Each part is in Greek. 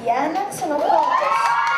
Γιάννα Ξενοφόντος.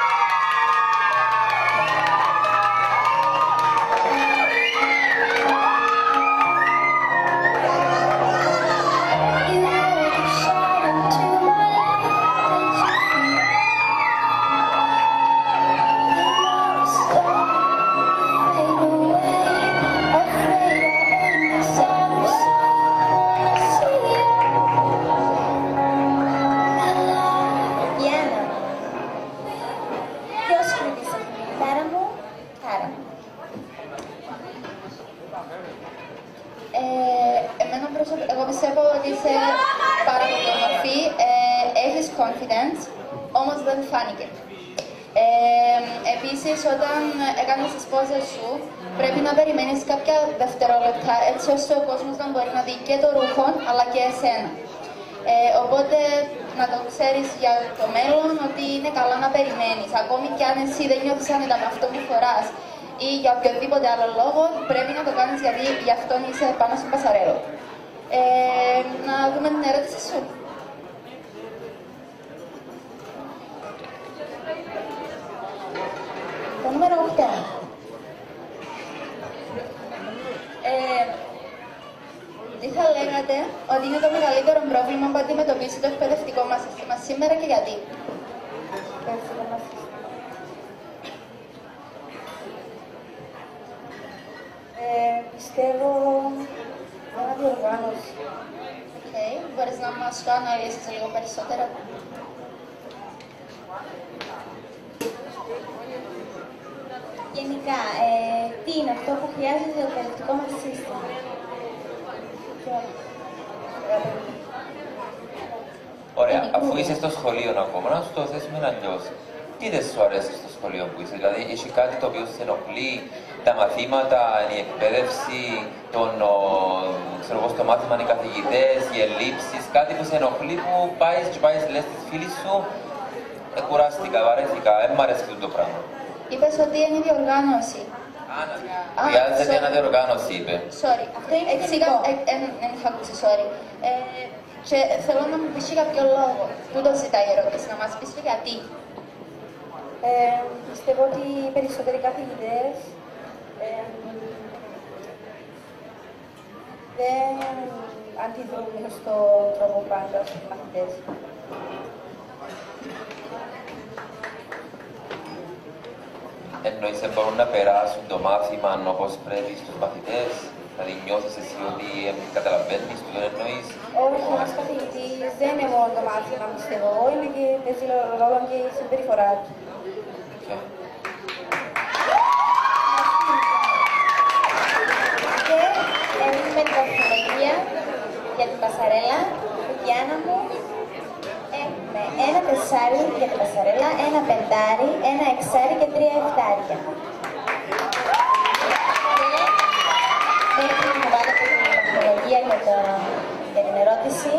Εγώ πιστεύω ότι είσαι πάρα πολύ όμορφη, έχεις confidence, όμως δεν φάνηκε. Επίσης, όταν έκανες τις πόζες σου, πρέπει να περιμένεις κάποια δευτερόλεπτα, έτσι ώστε ο κόσμος να μπορεί να δει και το ρούχο, αλλά και εσένα. Οπότε, να το ξέρεις για το μέλλον, ότι είναι καλά να περιμένεις. Ακόμη κι αν εσύ δεν νιώθεις άνετα με αυτό που φοράς ή για οποιοδήποτε άλλο λόγο, πρέπει να το κάνεις γιατί γι' αυτόν είσαι πάνω στο πασαρέλο. Να δούμε την ερώτηση σου. Το νούμερο 8. Τι θα λέγατε ότι είναι το μεγαλύτερο πρόβλημα που αντιμετωπίζει το εκπαιδευτικό μας σύστημα σήμερα και γιατί? Πιστεύω αναδιοργάνωση. Μπορείς να μας το αναλύσεις λίγο περισσότερο? Γενικά, τι είναι αυτό που χρειάζεται το εκπαιδευτικό μας σύστημα? Ωραία, αφού είσαι στο σχολείο ακόμα, να σου το θέσουμε αλλιώς. Τι δεν σου αρέσει στο σχολείο που είσαι, δηλαδή έχει κάτι το οποίο σε ενοχλεί, τα μαθήματα, η εκπαίδευση, ξέρω εγώ, στο μάθημα οι καθηγητές, οι ελλείψεις, κάτι που σε ενοχλεί που πάει λες στις φίλες σου, κουράστηκα, βαρέθηκα, δεν μ' αρέσει αυτό το πράγμα. Είπες ότι είναι η διοργάνωση. Χρειάζεται αναδιοργάνωση, είπε. Sorry, αυτό είναι εξήγα, δεν είχα ακούσει, sorry. Και θέλω να μου πεις για κάποιο λόγο που το ζητάει η ερώτηση, να μας πεις και γιατί. Πιστεύω ότι οι περισσότεροι καθηγητές δεν αντιδρούν στον τρόπο πάντα στους μαθητές. Εννοείς δεν μπορούν να περάσουν το μάθημα όπως πρέπει στους μαθητές, δηλαδή νιώθεις εσύ ότι καταλαβαίνεις, του δεν εννοείς? Όχι, ένας καθηγητής δεν είναι μόνο το μάθημα, πιστεύω, είναι και παίζει ρόλο και η συμπεριφορά του. Και έχουμε την βαθμολογία για την πασαρέλα. Γιάννα μου, έχουμε 1 τεσσάρι για την πασαρέλα, 1 πεντάρι, 1 εξάρι και 3 εφτάρια. Μέχρι να βάλετε την βαθμολογία για την ερώτηση.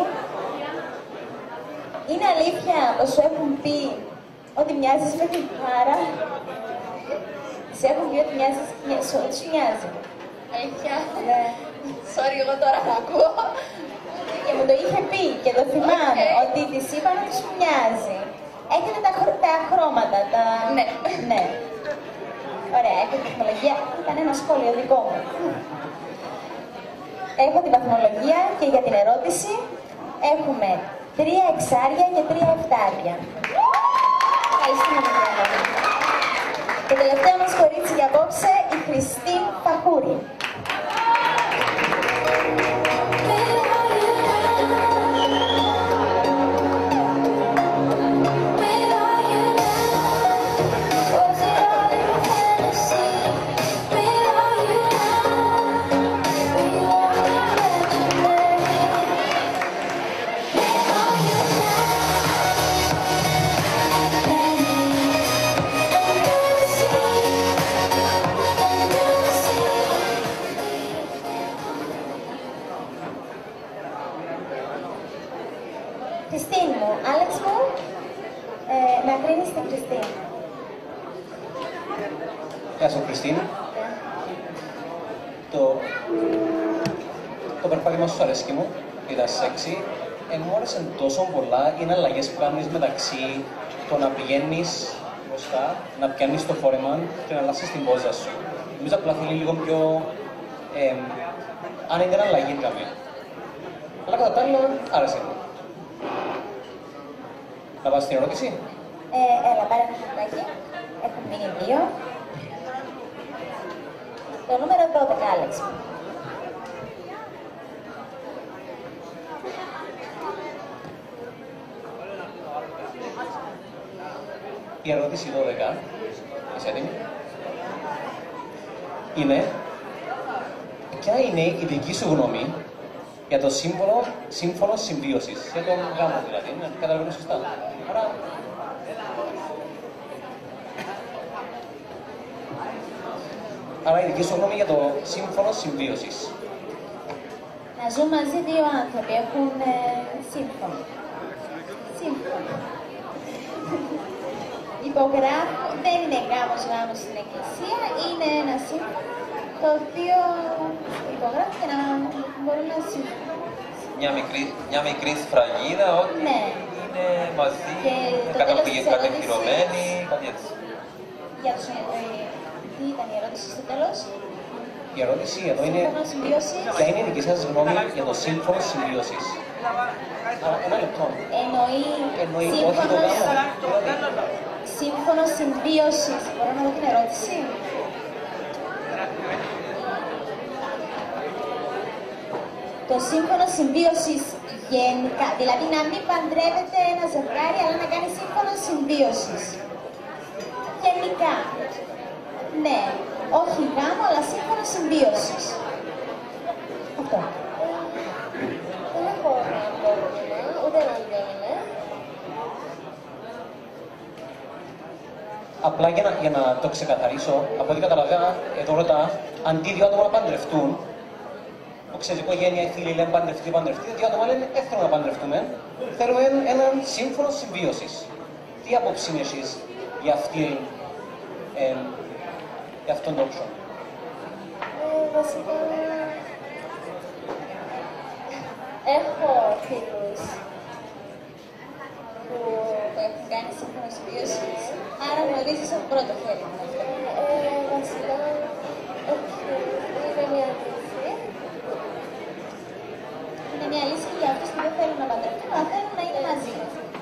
Είναι αλήθεια πως σου έχουν πει ότι μοιάζεις με την Χάρα? Σε έχουν πει ότι μοιάζεις, ότι σου μοιάζει? Αλήθεια? Ναι. Sorry, εγώ τώρα θα ακούω. Και μου το είχε πει και το θυμάμαι, ότι της είπαν ότι σου μοιάζει. Έχετε τα χρώματα, τα... Ναι. Ναι. Ωραία, έχω τη βαθμολογία. Ήταν ένα σχόλιο δικό μου. Έχω τη βαθμολογία και για την ερώτηση έχουμε 3 εξάρια και 3 εφτάρια. Ευχαριστούμε, Γιάννα. Και τελευταίο μας κορίτσι για απόψε, η Χριστίν Παχούρη. Χριστίν μου, Άλεξ μου, να κρίνεις την Χριστίν. Γεια σου, Χριστίν. Το περπάτημα σου αρέσκει μου, ήταν σεξι. Μου άρεσε τόσο πολλά, είναι αλλαγές που κάνεις μεταξύ το να πηγαίνεις μπροστά, να πιάνεις το φόρεμα και να αλλάσεις την πόζα σου. Νομίζω απλά θέλει λίγο πιο άνετη αλλαγή καμία. Αλλά κατά τα άλλα, άρεσε μου. Να πας στην ερώτηση. Έλα, πάρε ένα χαρτάκι. Έχουν μείνει 2. Το νούμερο 12, Άλεξ. Η ερώτηση 12, είσαι έτοιμη, είναι ποια είναι η δική σου γνώμη για το σύμφωνο συμβίωσης, για τον γάμο δηλαδή, να καταλαβαίνω σωστά. Άρα η δική σου γνώμη για το σύμφωνο συμβίωσης. Να ζουν μαζί 2 άνθρωποι, έχουν σύμφωνο. Σύμφωνο. Υπογράφουν, δεν είναι γάμος στην εκκλησία, είναι ένα σύμφωνο το οποίο υπογράφουν και να μπορούν να συμφωνούν. Μια μικρή σφραγίδα, ότι ναι. Είναι μαζί, κατοχυρωμένοι, κάτι έτσι. Για τους, τι ήταν η ερώτηση στο τέλος? Η ερώτηση εδώ είναι ποια είναι η δική σας γνώμη για το σύμφωνο συμβίωσης. Ένα λεπτό. Εννοεί σύμφωνο συμβίωσης. Μπορώ να δω την ερώτηση? Το σύμφωνο συμβίωσης γενικά, δηλαδή να μην παντρεύεται ένα ζευγάρι, αλλά να κάνει σύμφωνο συμβίωσης. Γενικά. Ναι. Όχι γάμο, αλλά σύμφωνο συμβίωσης. Αυτό. Δεν έχω πρόβλημα, ούτε να είναι. Απλά για να το ξεκαθαρίσω, από ό,τι καταλαβαίνω, εδώ ρωτά, αντί 2 άτομα να παντρευτούν, που ξέρει η οικογένεια, οι φίλοι λένε παντρευτεί, 2 άτομα λένε δεν θέλουμε να παντρευτούμε, θέλουμε έναν σύμφωνο συμβίωσης. Τι άποψη είναι εσείς για αυτόν τον όψο? Βασικά, έχω φίλους που έχουν κάνει σύμφωνο συμβίωσης, άρα γνωρίζεις από πρώτο χέρι. Βασικά, είναι μια λύση. Είναι μια λύση για αυτούς που δεν θέλουν να παντρευτούν, αλλά θέλουν να είναι μαζί.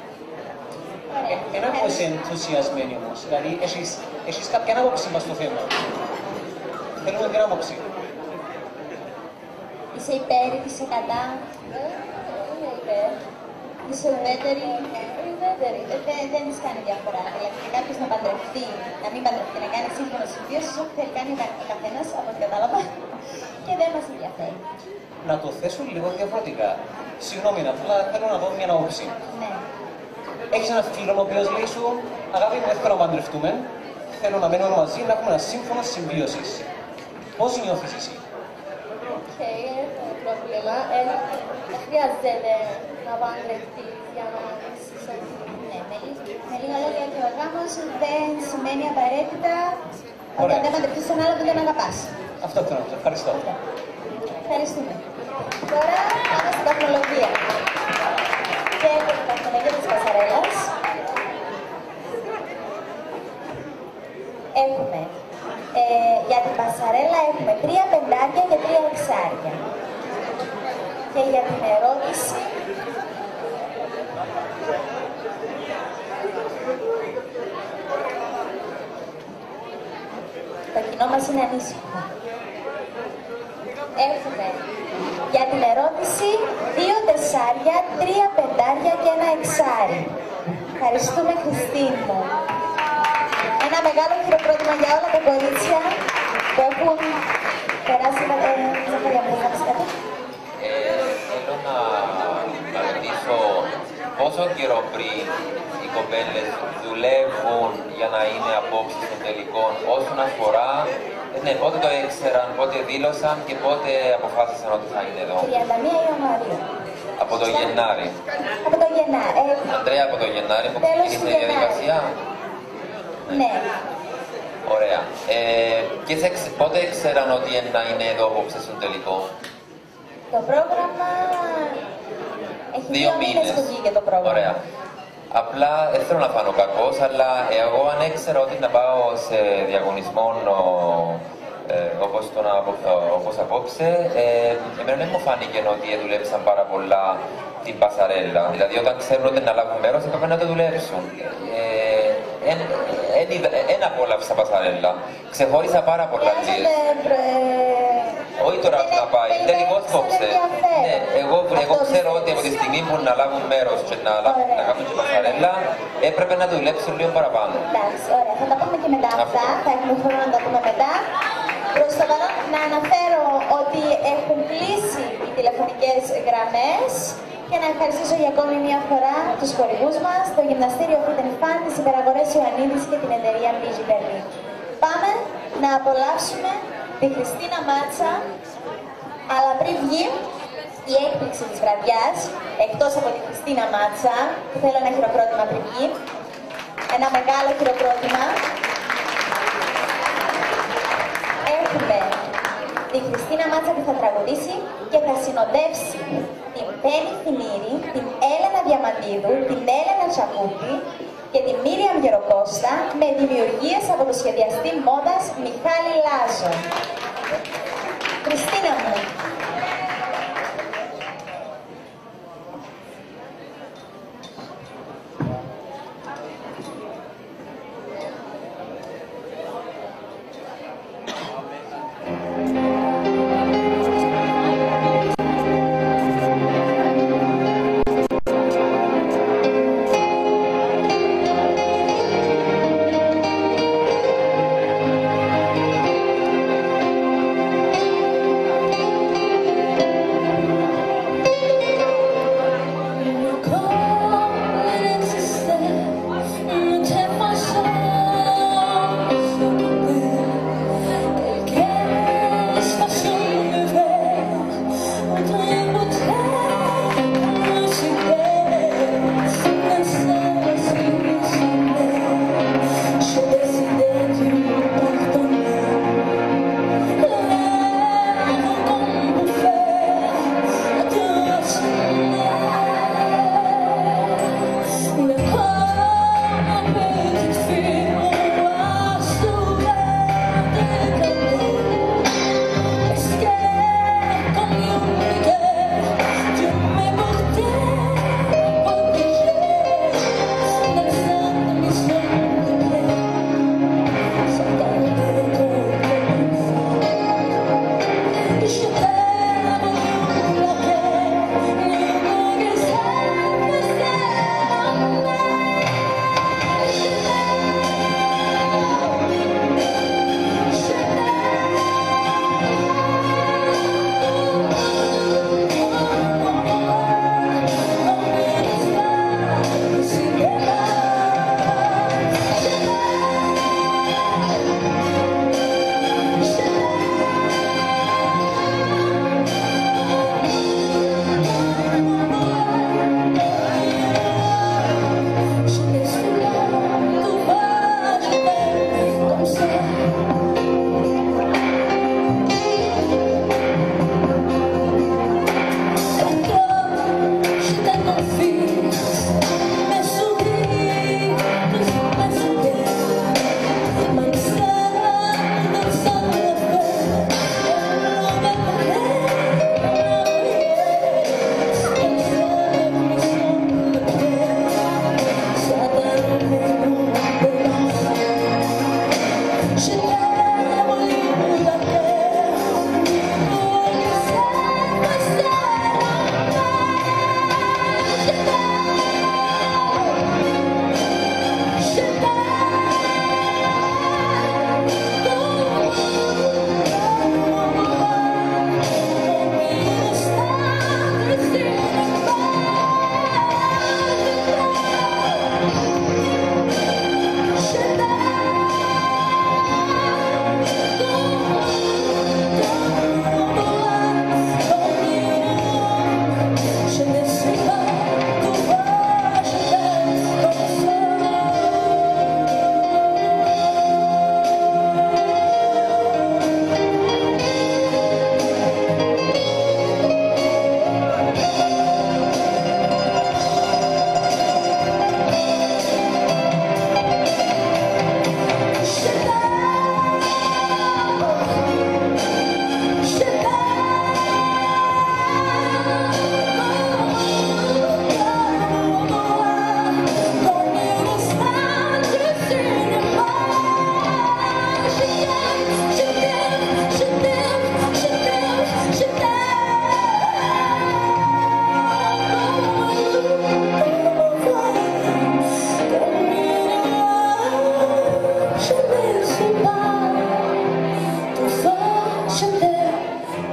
Ένα που είσαι ενθουσιασμένη όμως, δηλαδή έχεις κάποια άποψη μας στο θέμα. Θέλουμε την άποψη. Είσαι υπέρ, είσαι κατά. Είμαι υπέρ. Είσαι ουδέτερη. Δεν της κάνει διαφορά. Δηλαδή και κάποιος να παντρευτεί, να μην παντρευτεί, να κάνει σύμφωνο συμβίωσης, ό,τι θέλει κάνει ο καθένας, από ό,τι κατάλαβα, και δεν μας ενδιαφέρει. Να το θέσω λίγο διαφορετικά. Συγγνώμη, απλά θέλω να δω μια άποψη. Ναι. Έχεις έναν φίλο ο οποίος λέει σου, αγάπη μου, δεν θέλω να παντρευτούμε, θέλω να μένουμε μαζί, να έχουμε ένα σύμφωνο συμβίωσης. Πώς νιώθεις εσύ? Έχω πρόβλημα. Δεν χρειάζεται να παντρευτείς για να είσαι ναι, με λίγα λόγια και ο γάμος δεν σημαίνει απαραίτητα ότι αν δεν παντρευτείς τον άλλο δεν τον αγαπάς. Αυτό θέλω να πω. Ευχαριστώ. Ευχαριστούμε. Τώρα πάμε στην τεχνολογία. Και την τεχνολογία της πασαρέλας έχουμε για την πασαρέλα έχουμε 3 πεντάρια και 3 εξάρια. Και για την ερώτηση το κοινό μας είναι ανήσυχο. Έχουμε για την ερώτηση 2 τεσσάρια, 3 πεντάρια και 1 εξάρι. Ευχαριστούμε, Χριστίνη μου. Ένα μεγάλο χειροκρότημα για όλα τα κορίτσια που έχουν περάσει τα Ζαχαρία μου. Θέλω να ρωτήσω πόσο καιρό πριν οι κοπέλες δουλεύουν για να είναι απόψεις των τελικών όσον αφορά ναι, πότε το ήξεραν, πότε δήλωσαν και πότε αποφάσισαν ότι θα είναι εδώ. 31 Ιανουαρίου. Από το Γενάρη. Από το Γενάρη. Αντρέα, από το Γενάρη που ξεκίνησε η διαδικασία. Ναι. Ωραία. Και πότε ήξεραν ότι να είναι εδώ απόψε στον τελικό? Το πρόγραμμα έχει 2 μήνες που βγήκε το πρόγραμμα. Ωραία. Απλά δεν θέλω να φάνω κακός, αλλά εγώ αν έξερα ότι να πάω σε διαγωνισμό όπως απόψε, εμένα δεν μου φάνηκε ότι δουλέψαν πάρα πολλά την πασαρέλα. Δηλαδή, όταν ξέρουν ότι να λάβουν μέρος, έπρεπε να το δουλέψουν. Ένα απόλαυσα πασαρέλα. Ξεχώρισα πάρα πολλά λίες. Όχι τώρα να πάει, τελικώς κόψε. Ναι, εγώ ξέρω ότι από τη στιγμή που να λάβουν μέρος και να κάνουν και πασαρέλα, έπρεπε να δουλέψουν λίγο παραπάνω. Εντάξει, ωραία. Θα τα πούμε και μετά αυτά. Θα έχουμε χρόνο να τα πούμε μετά. Προς το παρόν να αναφέρω ότι έχουν κλείσει οι τηλεφωνικές γραμμές και να ευχαριστήσω για ακόμη μια φορά τους χορηγούς μας, το Γυμναστήριο Fit and Fun, τις υπεραγορές Ιωαννίδης και την εταιρεία Μπίζι Berlin. Πάμε να απολαύσουμε τη Χριστίνα Μάτσα, αλλά πριν βγει η έκπληξη της βραδιάς, εκτός από τη Χριστίνα Μάτσα, που θέλω ένα χειροκρότημα πριν βγει, ένα μεγάλο χειροκρότημα. Έχουμε τη Χριστίνα Μάτσα που θα τραγουδήσει και θα συνοδεύσει την Πέννη Φινήρη, την Έλενα Διαμαντίδου, την Έλενα Τσακούτη και την Μίριαμ Γεροκώστα με δημιουργίες από το σχεδιαστή μόδας Μιχάλη Λάζο. Χριστίνα μου.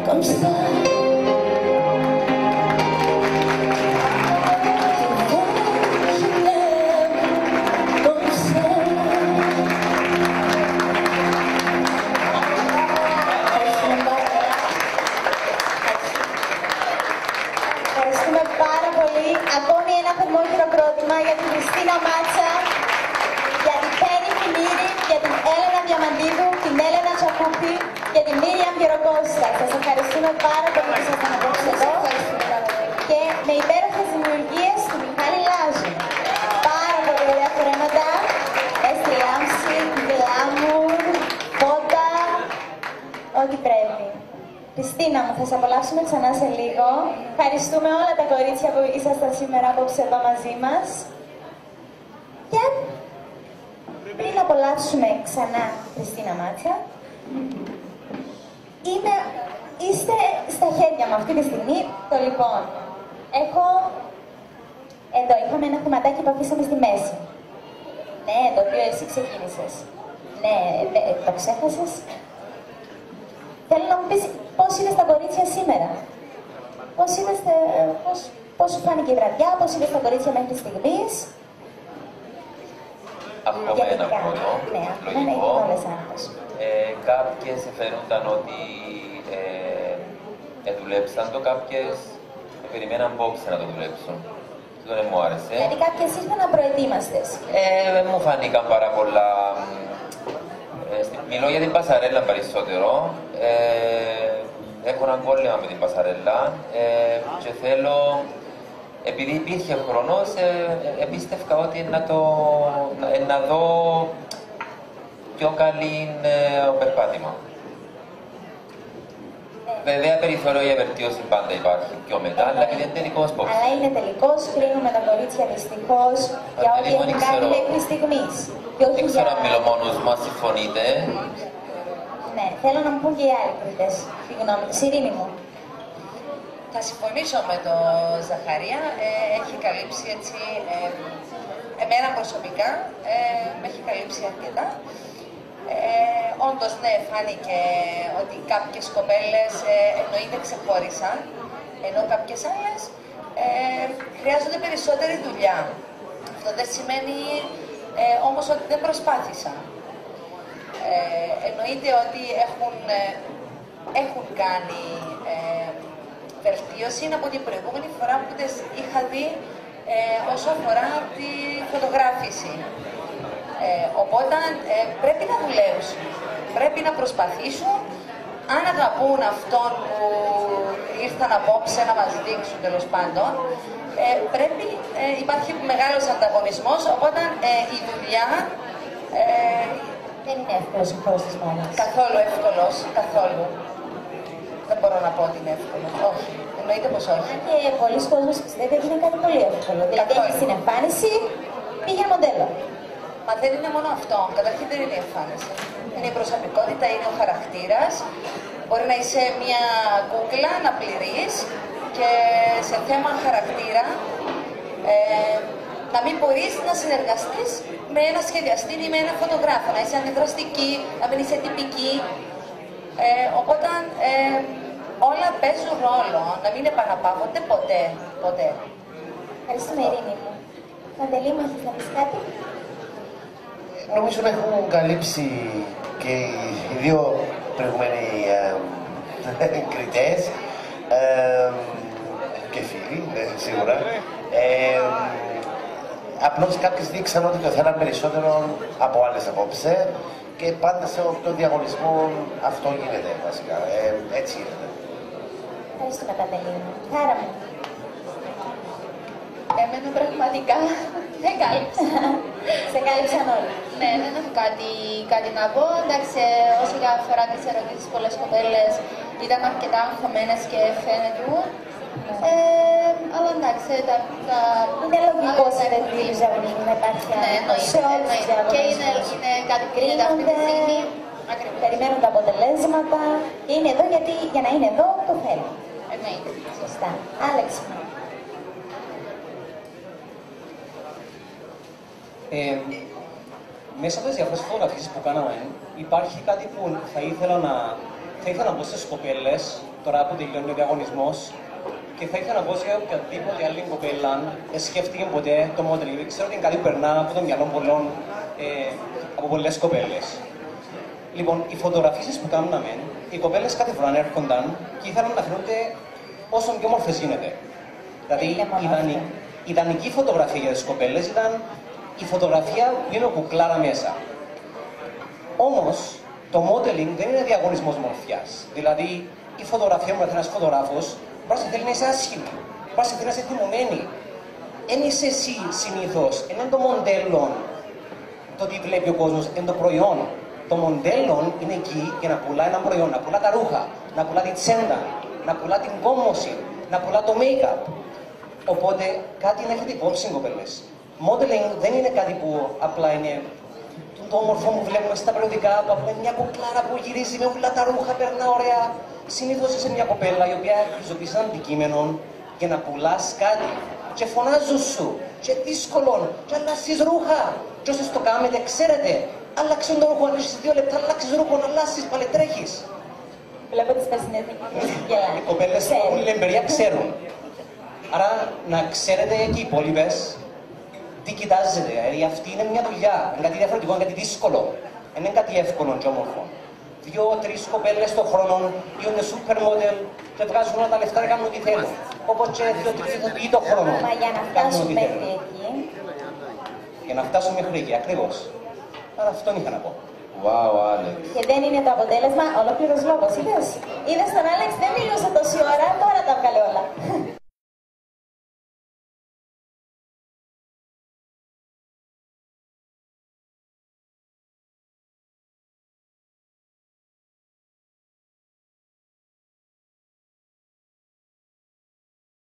Comme ça. Ευχαριστούμε πάρα πολύ. Ακόμη ένα θερμό χειροκρότημα για την Χριστίνα Μάτσα, για την Πέννη Φιλήρη, για την Έλενα Διαμαντίδου, την Έλενα Τσακούπη και την Μίριαμ Γεροκώστα. Σας ευχαριστούμε πάρα πολύ που ήσασταν απόψε εδώ και με υπέροχες δημιουργίες του Μιχάλη Λάζου. Πάρα πολύ ωραία φορέματα, Έστη Λάμψη, Γλάμουρ, Φώτα, ό,τι πρέπει. Χριστίνα μου, θα σε απολαύσουμε ξανά σε λίγο. Ευχαριστούμε όλα τα κορίτσια που ήσασταν σήμερα απόψε εδώ μαζί μας. Και πριν απολαύσουμε ξανά Χριστίνα Μάτσα, είστε στα χέρια μου αυτή τη στιγμή. Το λοιπόν, εδώ είχαμε ένα θεματάκι που αφήσαμε στη μέση. Ναι, το οποίο εσύ ξεκίνησες. Ναι, το ξέχασες. Θέλω να μου πεις πώς είδες τα κορίτσια σήμερα. Πώς σου φάνηκε η βραδιά, πώς είδες τα κορίτσια μέχρι στιγμής. Από μένα μόνο, λογικό. Κάποιες εφαίνονταν ότι δουλέψαν το, κάποιες περιμέναν απόψε να το δουλέψουν. Αυτό δεν μου άρεσε. Γιατί κάποιες ήρθαν απροετοίμαστες. Μου φάνηκαν πάρα πολλά. Μιλώ για την πασαρέλα περισσότερο. Έχω ένα κόλλημα με την πασαρέλα και θέλω, επειδή υπήρχε χρόνος, εμπίστευκα ότι να δω πιο καλή περπάτημα. Βέβαια, περιθώριο για βελτίωση πάντα υπάρχει πιο μετά, αλλά και είναι τελικός πώς. Αλλά είναι τελικός, κρίνουμε τα κορίτσια δυστυχώς για ό,τι έχουν κάνει μέχρι στιγμής. Δεν ξέρω αν μιλώ μόνος μου, αν συμφωνείτε. Ναι, θέλω να μου πούν και οι άλλοι κριτές. Συγγνώμη, Σιρήνη μου. Θα συμφωνήσω με τον Ζαχαρία. Έχει καλύψει έτσι, εμένα προσωπικά, με έχει καλύψει αρκετά. Όντως, ναι, φάνηκε ότι κάποιες κοπέλες εννοείται ξεχώρισαν, ενώ κάποιες άλλες χρειάζονται περισσότερη δουλειά. Αυτό δεν σημαίνει όμως ότι δεν προσπάθησαν. Εννοείται ότι έχουν κάνει βελτίωση από την προηγούμενη φορά που τις είχα δει όσο αφορά τη φωτογράφηση. Οπότε πρέπει να δουλέψουν, πρέπει να προσπαθήσουν. Αν αγαπούν αυτόν που ήρθαν απόψε να μας δείξουν, τέλος πάντων, υπάρχει μεγάλος ανταγωνισμός, οπότε η δουλειά δεν είναι εύκολος ο χώρος της μόνας. Καθόλου εύκολος, καθόλου. Δεν μπορώ να πω ότι είναι εύκολο. Όχι, εννοείται πως όχι. Και πολλοί κόσμος πιστεύει ότι είναι κάτι πολύ εύκολο. Δηλαδή, έχεις την εμφάνιση, πήγε μοντέλο. Μα δεν είναι μόνο αυτό. Καταρχήν δεν είναι η εμφάνιση. Είναι η προσωπικότητα, είναι ο χαρακτήρας. Μπορεί να είσαι μια κούκλα, να πληρείς και σε θέμα χαρακτήρα να μην μπορείς να συνεργαστείς με ένα σχεδιαστή ή με ένα φωτογράφο. Να είσαι αντιδραστική, να μην είσαι τυπική. Οπότε όλα παίζουν ρόλο. Να μην επαναπαύονται ποτέ. Ποτέ. Ευχαριστούμε, Ειρήνη μου. Παντελή μου, έχεις να πεις κάτι? Νομίζω να έχουν καλύψει και οι δύο προηγούμενοι κριτές και φίλοι, σίγουρα. Απλώς κάποιες δείξαν ότι το θέλαν περισσότερο από άλλες απόψε και πάντα σε όποιο διαγωνισμό αυτό γίνεται βασικά. Έτσι γίνεται. Ευχαριστούμε, Παντελή μου. Χάρα μου. Εμένα πραγματικά δεν κάλυψα. Σε κάλυψαν όλοι. Ναι, δεν έχω κάτι να πω. Εντάξει, όσο αφορά τις ερωτήσεις, πολλές κοπέλες ήταν αρκετά αγχωμένες και φαίνεται. Αλλά εντάξει, είναι λογικό σε τέτοιους διαγωνισμούς να υπάρχει σε όλους τους διαγωνισμούς. Και είναι κάτι που γίνεται αυτή τη στιγμή. Περιμένουν τα αποτελέσματα και είναι εδώ γιατί για να είναι εδώ το θέλουν. Εννοείται. Σωστά. Άλεξ. Μέσα από τις διάφορες φωτογραφίες που κάναμε, υπάρχει κάτι που θα ήθελα να πω στις κοπέλες, τώρα που τελειώνει ο διαγωνισμός και θα ήθελα να πω σε οποιαδήποτε άλλη κοπέλα σκέφτηκε ποτέ το modeling. Ξέρω ότι είναι κάτι που περνά από το μυαλό πολλών, από πολλές κοπέλες. Λοιπόν, οι φωτογραφίσεις που κάναμε, οι κοπέλες κάθε φορά έρχονταν και ήθελαν να φαίνονται όσο πιο όμορφες γίνεται. Δηλαδή, η ιδανική φωτογραφία για τις κοπέλες ήταν η φωτογραφία που είναι ο κουκλάρα μέσα. Όμως, το modeling δεν είναι διαγωνισμός μορφιάς. Δηλαδή, η φωτογραφία μου, ένας φωτογράφος, μπορεί να θέλει να είσαι άσχημη, μπορεί να θέλει να είσαι θυμωμένη. Εν είσαι εσύ συνήθως, εν είναι το μοντέλο το τι βλέπει ο κόσμος, εν το προϊόν. Το μοντέλο είναι εκεί για να πουλά ένα προϊόν, να πουλά τα ρούχα, να πουλά την τσέντα, να πουλά την κόμμωση, να πουλά το make-up. Οπότε κάτι να έχετε υπόψη, κοπέλες. Modeling δεν είναι κάτι που απλά είναι το όμορφο που βλέπουμε στα περιοδικά, που απλά είναι μια κουκλάρα που γυρίζει με όλα τα ρούχα, περνά ωραία. Συνήθως είσαι μια κοπέλα η οποία χρησιμοποιεί ένα αντικείμενο για να πουλάς κάτι. Και φωνάζουν σου, και δύσκολο, και αλλάσεις ρούχα. Και όσοι το κάνετε, ξέρετε, άλλαξε το ρούχο, αν είσαι 2 λεπτά, αλλάξεις ρούχο, αλλάσεις, πάλι τρέχεις. Βλέπω τις περσινές νικήτες. Οι κοπέλες που έχουν λεμπερία ξέρουν. Άρα να ξέρετε και οι υπόλοιπες τι κοιτάζετε. Δηλαδή αυτή είναι μια δουλειά, είναι κάτι διαφορετικό, είναι κάτι δύσκολο. Δεν είναι κάτι εύκολο και όμορφο. 2-3 κοπέλες στον χρόνο γίνονται super model και βγάζουν όλα τα λεφτά και κάνουν ό,τι θέλουν. Όπως και 2-3 ηθοποιοί τον χρόνο. Μα για να φτάσουν μέχρι εκεί. Για να φτάσουν μέχρι εκεί, ακριβώς. Άρα αυτόν είχα να πω. Wow, Άλεξ. Και δεν είναι το αποτέλεσμα ολόκληρος λόγος. Είδες τον Άλεξ, δεν μιλούσε τόση ώρα, τώρα τα βγάλε όλα.